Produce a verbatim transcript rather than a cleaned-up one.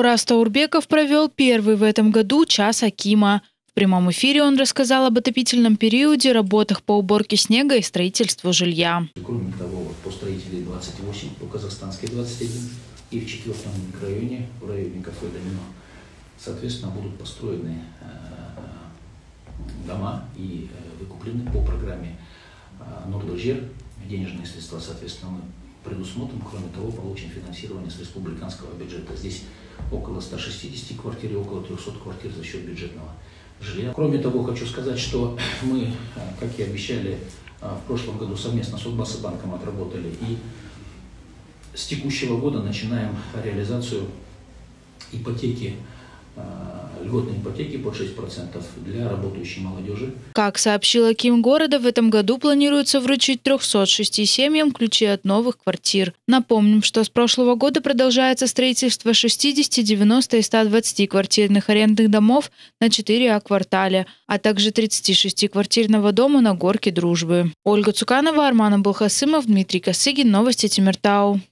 Орас Таурбеков провел первый в этом году час Акима. В прямом эфире он рассказал об отопительном периоде, работах по уборке снега и строительству жилья. Кроме того, по строителей двадцать восемь, по казахстанской двадцать один и в четвертом микрорайоне, в районе кафе «Домино», соответственно, будут построены дома и выкуплены по программе Нордожер. Денежные средства, соответственно, мы предусмотрим. Кроме того, получим финансирование с республиканского бюджета. Здесь около ста шестидесяти квартир и около трёхсот квартир за счет бюджетного жилья. Кроме того, хочу сказать, что мы, как и обещали, в прошлом году совместно с Отбасыбанком отработали и с текущего года начинаем реализацию ипотеки, льготной ипотеки под шесть процентов для работающей молодежи. Как сообщил аким города, в этом году планируется вручить трёхсот шести семьям ключи от новых квартир. Напомним, что с прошлого года продолжается строительство шестидесяти, девяноста и ста двадцати квартирных арендных домов на четыре А-квартале, а также тридцатишестиквартирного дома на Горке Дружбы. Ольга Цуканова, Арман Абулхасымов, Дмитрий Косыгин. Новости Темиртау.